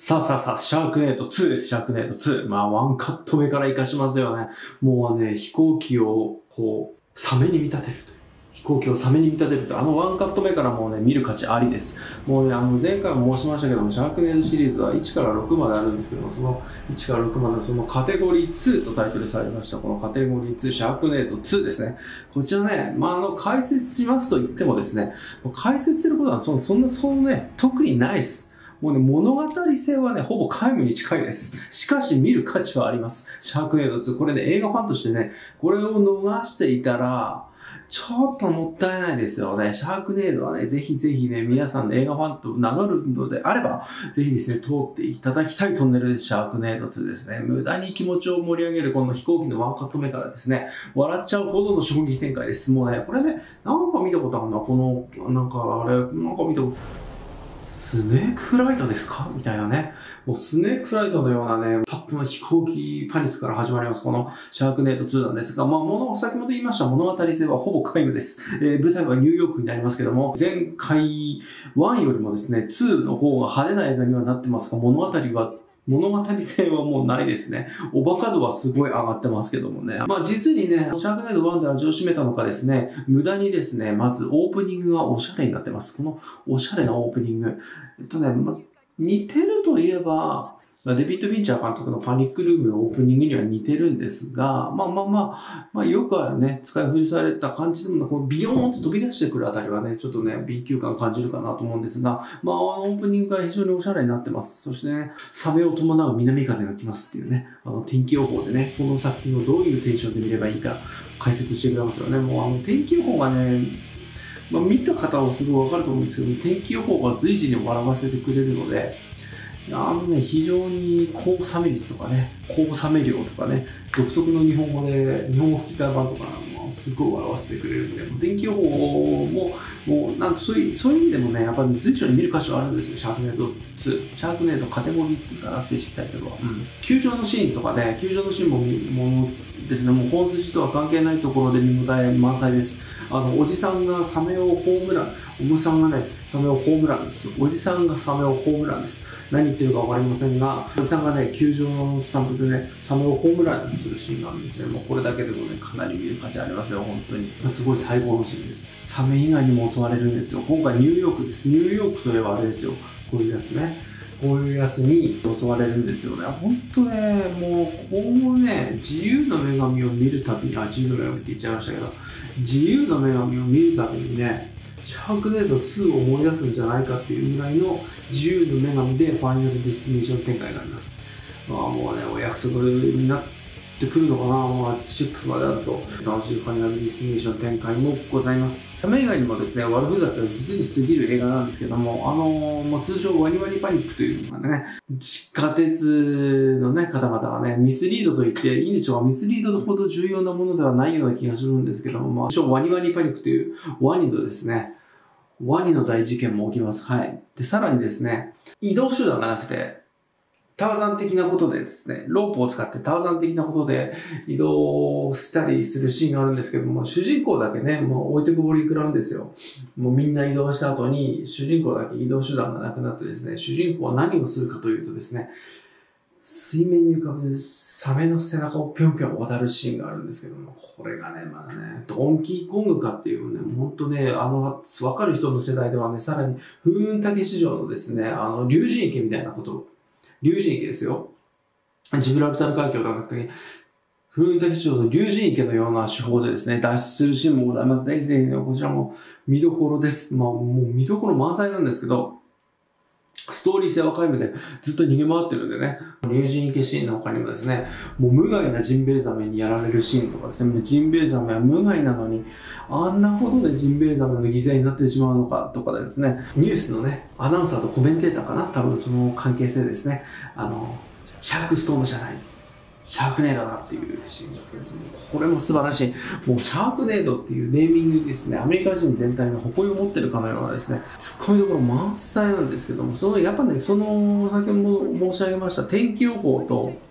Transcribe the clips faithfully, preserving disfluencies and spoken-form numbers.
さあさあさあ、シャークネードツーです、シャークネードツー。まあ、ワンカット目から活かしますよね。もうね、飛行機を、こう、サメに見立てるという。飛行機をサメに見立てると、あのワンカット目からもうね、見る価値ありです。もうね、あの、前回も申しましたけども、シャークネードシリーズはいちからろくまであるんですけども、そのいちからろくまでのそのカテゴリーツーとタイトルされました、このカテゴリーツー、シャークネードツーですね。こちらね、まあ、あの、解説しますと言ってもですね、解説することはそ、そんな、そのね、特にないです。もうね、物語性はね、ほぼ皆無に近いです。しかし見る価値はあります。シャークネードツー。これね、映画ファンとしてね、これを逃していたら、ちょっともったいないですよね。シャークネードはね、ぜひぜひね、皆さんの映画ファンと名乗るのであれば、ぜひですね、通っていただきたいトンネルです。シャークネードツーですね。無駄に気持ちを盛り上げるこの飛行機のワンカット目からですね、笑っちゃうほどの衝撃展開です。もうね、これね、なんか見たことあるな、この、なんかあれ、なんか見たこと、スネークフライトですかみたいなね。もうスネークフライトのようなね、パッとの飛行機パニックから始まります。このシャークネードツーなんですが、まあ、もの、先ほど言いました物語性はほぼ皆無です。えー、舞台はニューヨークになりますけども、前回ワンよりもですね、ツーの方が派手な映画にはなってますが、物語は物語性はもうないですね。おバカ度はすごい上がってますけどもね。まあ実にね、シャークネードワンで味を占めたのかですね、無駄にですね、まずオープニングがおしゃれになってます。このおしゃれなオープニング。えっとね、まあ、似てるといえば、デビッド・フィンチャー監督のパニックルームのオープニングには似てるんですが、まあまあまあ、まあよくあるね、使い古された感じでも、このビヨーンと飛び出してくるあたりはね、ちょっとね、B 級感感じるかなと思うんですが、まあオープニングが非常におしゃれになってます。そしてね、サメを伴う南風が来ますっていうね、あの天気予報でね、この作品をどういうテンションで見ればいいか解説してくれますよね。もうあの天気予報がね、まあ見た方はすごいわかると思うんですけど、天気予報が随時に笑わせてくれるので、あのね、非常に高サメ率とかね、高サメ量とかね、独特の日本語で、日本語吹き替え版とかもすごい笑わせてくれるんで、天気予報も、もう、なんとそういう、そういう意味でもね、やっぱり随所に見る価値はあるんですよ、シャークネードツー。シャークネードカテゴリーツーから正式タイトルは。うん。球場のシーンとかね、球場のシーンも、もうですね、もう本筋とは関係ないところで見応え満載です。あの、おじさんがサメをホームラン、おじさんがね、サメをホームランです。おじさんがサメをホームランです。何言ってるかわかりませんが、おじさんがね、球場のスタンドでね、サメをホームランにするシーンがあるんですね。もうこれだけでもね、かなり見る価値ありますよ、本当に。すごい最高のシーンです。サメ以外にも襲われるんですよ。今回ニューヨークです。ニューヨークといえばあれですよ。こういうやつね。こういうやつに襲われるんですよね。本当ね、もう今後ね、自由の女神を見るたびに、あ、自由の女神って言っちゃいましたけど、自由の女神を見るたびにね、シャークネードツーを思い出すんじゃないかっていうぐらいの自由の女神でファイナルディスティネーション展開があります。まあもうね、お約束になってくるのかな、まあ、ろくまであると楽しいファイナルディスティネーション展開もございます。サメ以外にもですね、悪ふざけは実に過ぎる映画なんですけども、あのー、まあ、通称ワニワニパニックというのがね、地下鉄のね、方々はね、ミスリードと言っていいんでしょうか。ミスリードほど重要なものではないような気がするんですけども、まあ、ワニワニパニックというワニのですね、ワニの大事件も起きます。はい。で、さらにですね、移動手段がなくて、ターザン的なことでですね、ロープを使ってターザン的なことで移動したりするシーンがあるんですけども、主人公だけね、もう置いてくぼり食らうんですよ。もうみんな移動した後に、主人公だけ移動手段がなくなってですね、主人公は何をするかというとですね、水面に浮かぶサメの背中をぴょんぴょん渡るシーンがあるんですけども、これがね、まあね、ドンキーコングかっていうね、ほんとね、あの、わかる人の世代ではね、さらに、風雲竹市場のですね、あの、竜神池みたいなことを、竜神池ですよ。ジブラルタル海峡ではなくて、風雲竹市場の竜神池のような手法でですね、脱出するシーンもございます。ぜひぜひね、こちらも見どころです。まあ、もう見どころ満載なんですけど、ストーリー性は皆無でずっと逃げ回ってるんでね、竜神池シーンの他にもですね、もう無害なジンベエザメにやられるシーンとかですね、ジンベエザメは無害なのに、あんなことでジンベエザメの犠牲になってしまうのかとかでですね、ニュースのね、アナウンサーとコメンテーターかな、多分その関係性ですね、あの、シャークストームじゃない。シャークネードだっていうシーンがあるんですね。これも素晴らしい。もうシャークネードっていうネーミングにですね、アメリカ人全体の誇りを持ってるかのようなですね、突っ込みどころ満載なんですけども、その、やっぱね、その、先ほど申し上げました天気予報と、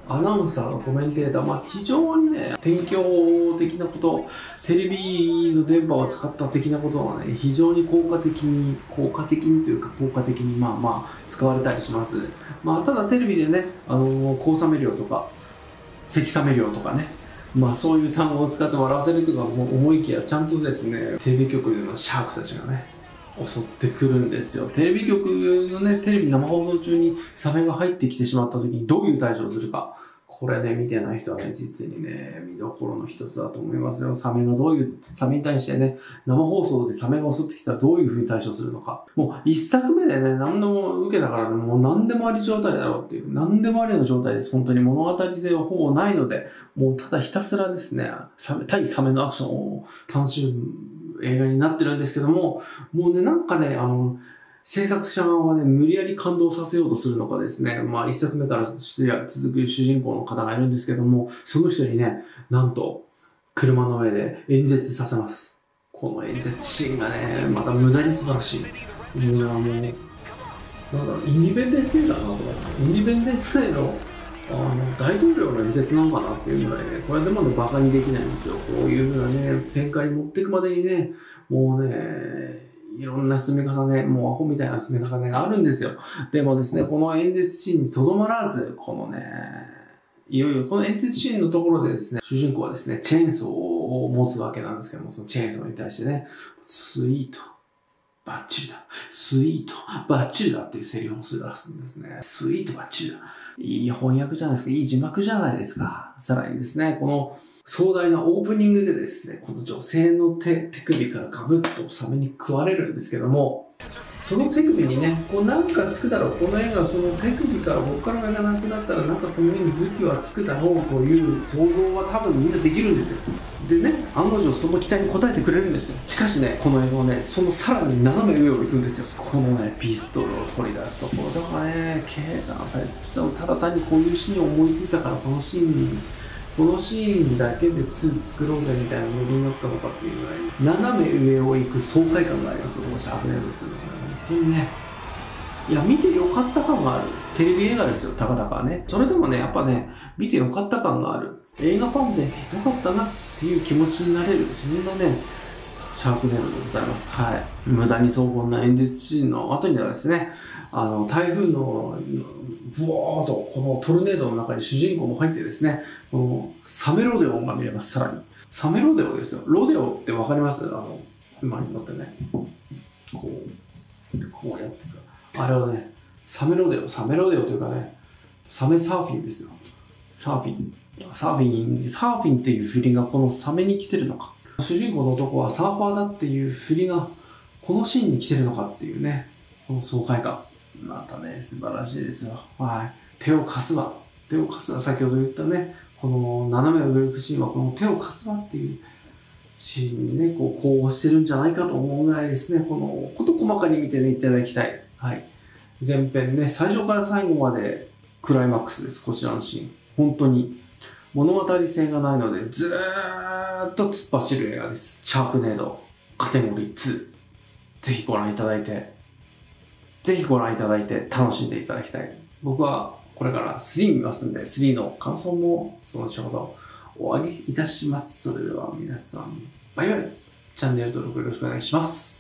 アナウンサーとコメンテーター、まあ非常にね、天橋的なこと、テレビの電波を使った的なことはね、非常に効果的に、効果的にというか効果的にまあまあ使われたりします。まあただテレビでね、あの、高雨量とか、積雨量とかね、まあそういう単語を使って笑わせるとか思いきや、ちゃんとですね、テレビ局でのシャークたちがね、襲ってくるんですよ。テレビ局のね、テレビ生放送中にサメが入ってきてしまった時にどういう対処をするか。これね、見てない人はね、実にね、見どころの一つだと思いますよ。サメがどういう、サメに対してね、生放送でサメが襲ってきたらどういう風に対処するのか。もう一作目でね、何でも受けたからね、もう何でもあり状態だろうっていう、何でもありの状態です。本当に物語性はほぼないので、もうただひたすらですね、サメ、対サメのアクションを楽しむ映画になってるんですけども、もうね、なんかね、あの、制作者側はね、無理やり感動させようとするのかですね、まあ一作目から続く主人公の方がいるんですけども、その人にね、なんと、車の上で演説させます。この演説シーンがね、また無駄に素晴らしい。もう、もうなんだろう、インディペンデンスデーだなと思って、インディペンデンスデーの、あの、大統領の演説なのかなっていうぐらいね、これでまだバカにできないんですよ。こういう風なね、展開に持っていくまでにね、もうね、いろんな積み重ね、もうアホみたいな積み重ねがあるんですよ。でもですね、この演説シーンにとどまらず、このね、いよいよこの演説シーンのところでですね、主人公はですね、チェーンソーを持つわけなんですけども、そのチェーンソーに対してね、スイート、バッチリだ。スイート、バッチリだっていうセリフをするらすんですね。スイート、バッチリだ。いい翻訳じゃないですか。いい字幕じゃないですか。さらにですね、この壮大なオープニングでですね、この女性の手、手首からガブッとサメに食われるんですけども、その手首にね、こうなんかつくだろう。この絵がその手首からここから目がなくなったらなんかこの絵に武器はつくだろうという想像は多分みんなできるんですよ。でね、案の定その期待に応えてくれるんですよ。しかしね、この映画はね、そのさらに斜め上を行くんですよ。このね、ピストルを取り出すところとかね、計算され尽くしたの、ただ単にこういうシーンを思いついたからこのシーンに、このシーンだけでツー作ろうぜみたいなノリになったのかっていうぐらい、斜め上を行く爽快感があります、このシャークネードツーの。本当にね、いや、見てよかった感がある。テレビ映画ですよ、たかだかね。それでもね、やっぱね、見てよかった感がある。映画ファンでよかったなっていう気持ちになれる、そんなね、シャークネードでございます。はい。無駄に荘厳な演説シーンの後にはですね、あの、台風の、ブワーッと、このトルネードの中に主人公も入ってですね、この、サメロデオが見れます、さらに。サメロデオですよ。ロデオってわかります？あの、馬に乗ってね、こう、こうやってくる。あれはね、サメロデオ、サメロデオというかね、サメサーフィンですよ。サーフィン。サーフィン、サーフィンっていう振りがこのサメに来てるのか。主人公の男はサーファーだっていう振りがこのシーンに来てるのかっていうね、この爽快感。またね、素晴らしいですよ。はい。手を貸すわ。手を貸すわ。先ほど言ったね、この斜め上を行くシーンはこの手を貸すわっていうシーンにね、こう、呼応してるんじゃないかと思うぐらいですね、この、こと細かに見てね、いただきたい。はい。前編ね、最初から最後までクライマックスです。こちらのシーン。本当に。物語性がないので、ずーっと突っ走る映画です。シャークネード、カテゴリーツー。ぜひご覧いただいて、ぜひご覧いただいて楽しんでいただきたい。僕はこれからスリー見ますんで、スリーの感想もその後ほどお上げいたします。それでは皆さん、バイバイ。チャンネル登録よろしくお願いします。